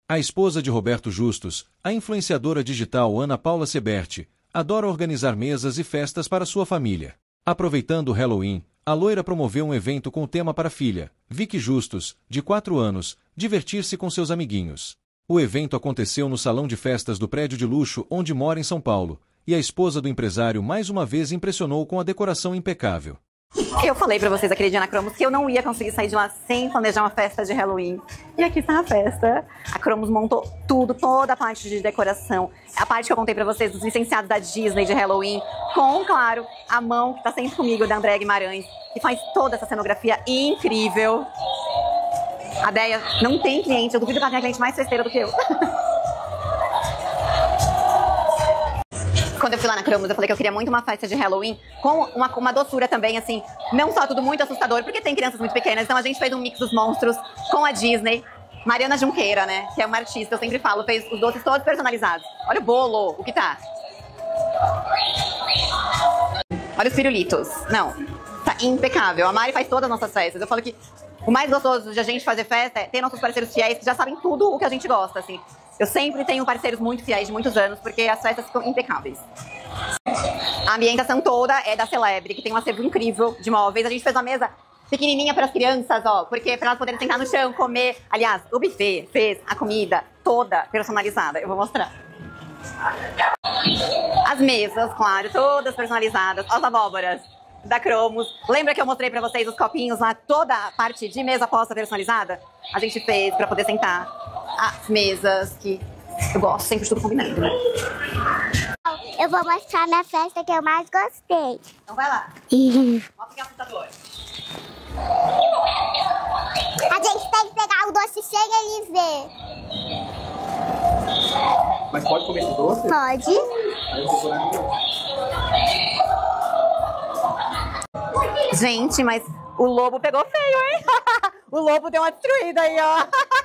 A esposa de Roberto Justus, a influenciadora digital Ana Paula Seberti, adora organizar mesas e festas para sua família. Aproveitando o Halloween, a loira promoveu um evento com o tema para a filha, Vicky Justus, de 4 anos, divertir-se com seus amiguinhos. O evento aconteceu no salão de festas do prédio de luxo onde mora em São Paulo, e a esposa do empresário mais uma vez impressionou com a decoração impecável. Eu falei pra vocês aquele dia na Cromos que eu não ia conseguir sair de lá sem planejar uma festa de Halloween. E aqui está a festa. A Cromos montou tudo, toda a parte de decoração. A parte que eu contei pra vocês dos licenciados da Disney de Halloween. Com, claro, a mão que tá sempre comigo, da Andréa Guimarães, que faz toda essa cenografia incrível. A Deia não tem cliente, eu duvido que ela tenha cliente mais festeira do que eu. Quando eu fui lá na Cromos, eu falei que eu queria muito uma festa de Halloween com uma doçura também, assim, não só tudo muito assustador, porque tem crianças muito pequenas, então a gente fez um mix dos monstros com a Disney. Mariana Junqueira, né, que é uma artista, eu sempre falo, fez os doces todos personalizados. Olha o bolo, o que tá. Olha os pirulitos. Não, tá impecável. A Mari faz todas as nossas festas. Eu falo que o mais gostoso de a gente fazer festa é ter nossos parceiros fiéis que já sabem tudo o que a gente gosta, assim. Eu sempre tenho parceiros muito fiéis de muitos anos, porque as festas ficam impecáveis. A ambientação toda é da Celebre, que tem um acervo incrível de móveis. A gente fez uma mesa pequenininha para as crianças, ó, porque para elas poderem sentar no chão, comer. Aliás, o buffet fez a comida toda personalizada. Eu vou mostrar. As mesas, claro, todas personalizadas. As abóboras da Cromos. Lembra que eu mostrei pra vocês os copinhos lá, toda a parte de mesa posta personalizada? A gente fez pra poder sentar. As mesas que eu gosto sempre de tudo combinando, né? Eu vou mostrar na festa que eu mais gostei. Então vai lá. Mostra que é assustador. A gente tem que pegar o doce sem ele ver. Mas pode comer esse doce? Pode. Aí eu vou Gente, mas o lobo pegou feio, hein? O lobo deu uma destruída aí, ó.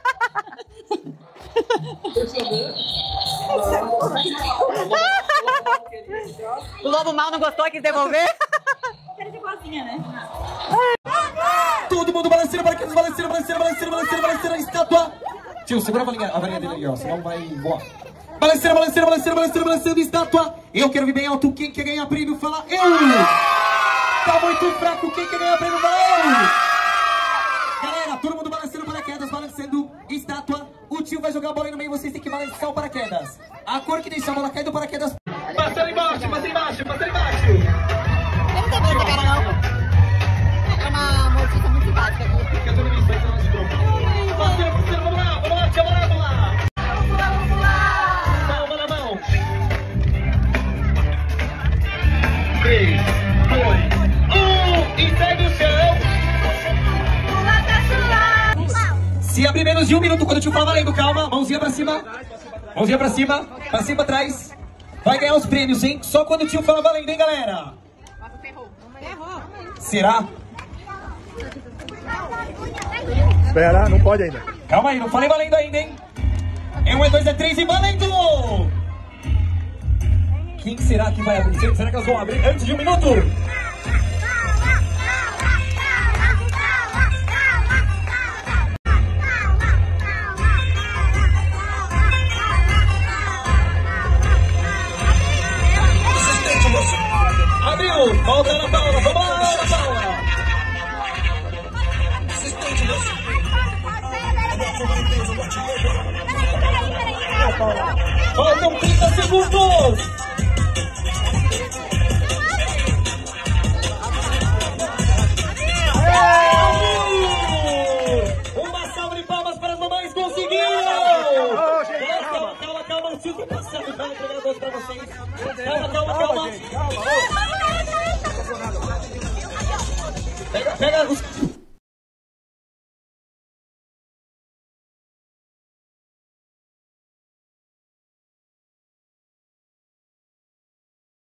O lobo mal não gostou, quis devolver? Quero de boazinha, né? Todo mundo balanceiro, paraquedas, balanceiro, balanceiro, balanceiro, balanceiro, balanceiro, estátua. Tio, segura a varinha dele aí, ó, senão vai voar. Balanceiro, balanceiro, balanceiro, balanceiro, balanceiro, estátua. Eu quero vir bem alto, quem quer ganhar prêmio, fala eu. Tá muito fraco, quem quer ganhar prêmio, fala eu. Galera, todo mundo balançando paraquedas, balançando estátua. O tio vai jogar a bola aí no meio, vocês têm que balançar o paraquedas. A cor que deixa a bola cair do paraquedas. Passa embaixo, passa embaixo, passa embaixo. Eu não tenho muita cara, não. É uma mortiça muito simpática aqui. Fica todo mundo, vai ser nosso grupo. Parceiro, vamos lá, tia, vamos lá. Vamos lá. Palma na mão. 3, 2, 1 e segue o chão. Se abrir menos de 1 minuto quando o tio falar valendo, calma, mãozinha pra cima. Mãozinha pra cima, atrás. Vai ganhar os prêmios, hein? Só quando o tio falar valendo, hein, galera? Será? Espera, não pode ainda. Calma aí, não falei valendo ainda, hein? É 1, é 2, é 3 e valendo! Quem será que vai abrir? Será que elas vão abrir antes de 1 minuto? Abriu! Volta na Paula! Vamos lá, Ana Paula! Faltam 30 segundos! Uma salva de palmas para as mamães, conseguiram! Calma, o tio tá passando já no programa doce para vocês. Calma. Pega os...